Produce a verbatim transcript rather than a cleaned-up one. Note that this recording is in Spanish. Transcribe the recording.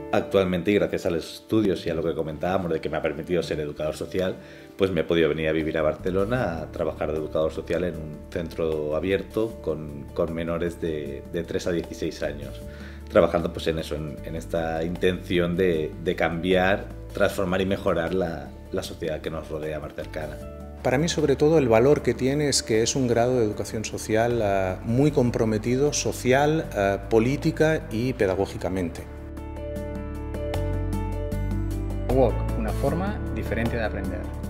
Actualmente, y gracias a los estudios y a lo que comentábamos de que me ha permitido ser educador social, pues me he podido venir a vivir a Barcelona a trabajar de educador social en un centro abierto con, con menores de, de tres a dieciséis años, trabajando pues en eso, en, en esta intención de, de cambiar, transformar y mejorar la, la sociedad que nos rodea más cercana. Para mí, sobre todo, el valor que tiene es que es un grado de educación social uh, muy comprometido social, uh, política y pedagógicamente. W O C, una forma diferente de aprender.